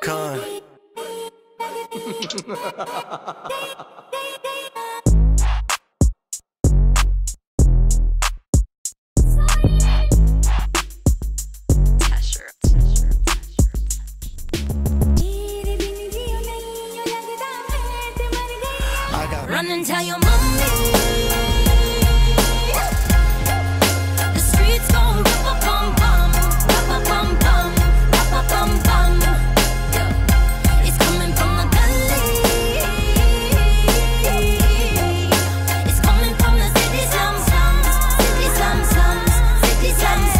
Con. Run and tell your mommy. The streets gon' rap-a-bum-bum, rap-a-bum-bum, rap-a-bum-bum. It's coming from the gully. It's coming from the city slums, city slums, city slums.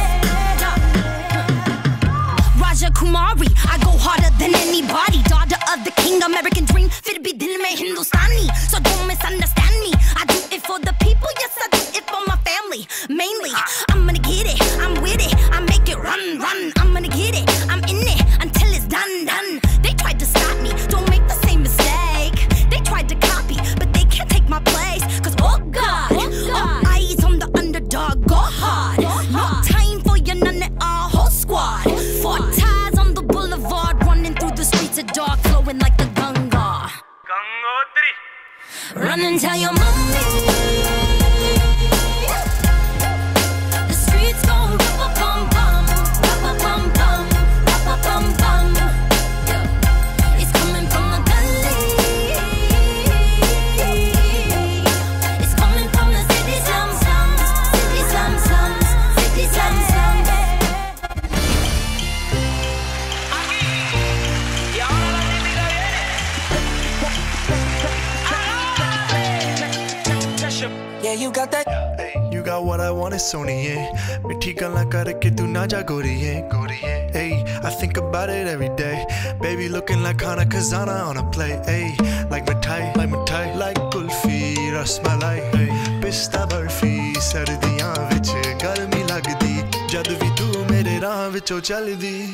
Raja Kumari, I go harder than anybody. Daughter of the king, American dream, fit be dil mein Hindustani. So don't misunderstand me. I do it for the people, yes I do it for my family. Mainly, I'm gonna get it, I'm with it, I make it run, run. I'm gonna get it, I'm in it until it's done, done. They tried to stop me, don't make the same mistake. They tried to copy, but they can't take my place. Cause oh God, all eyes on the underdog, go hard. No time for your none at all, whole squad. Four ties on the boulevard, running through the streets of dark, flowing like the Ganga. Run and tell your mommy. The streets gon' rap-a-bum-bum, rap-a-bum-bum, rap-a-bum-bum. It's coming from the gully. It's coming from the city slums, city slums, city slums. Yeah, you got that. You got what I want, Soniye. Mithi galan karke tu na ja goriye, goriye. Hey, I think about it every day. Baby looking like Khana Khazana on a plate. Hey, like mithai, like kulfi, rasmalai. Pista barfi, sardiyan vich garmi lagdi. Jad vi tu mere raah vichon chaldi.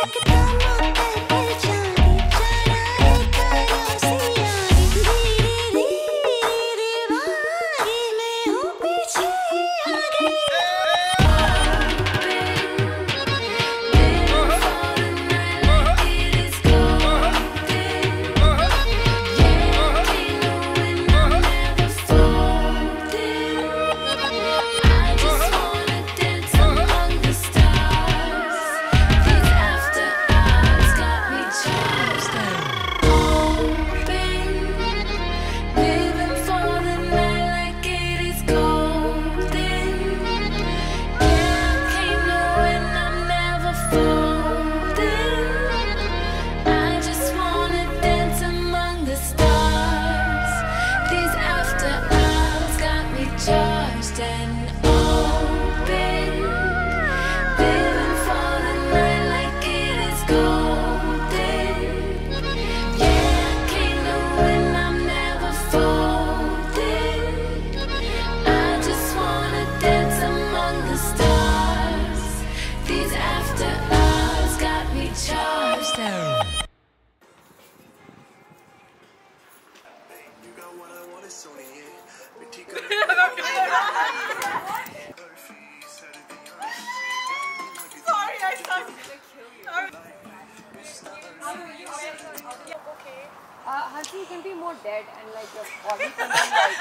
Hansi, you can be more dead and like your body can be like...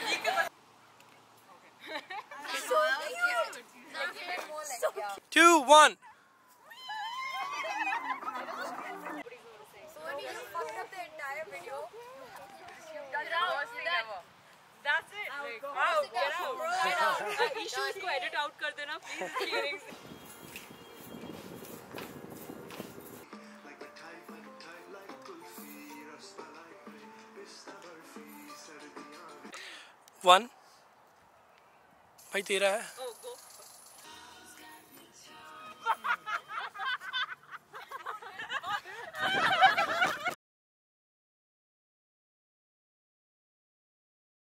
So cute! So cute! 2, 1. So when you fucked up the entire video, That's the worst thing ever. That's it. Like, wow, get out. Ishu इसको edit out कर देना please. Hearings. One. भाई तेरा है.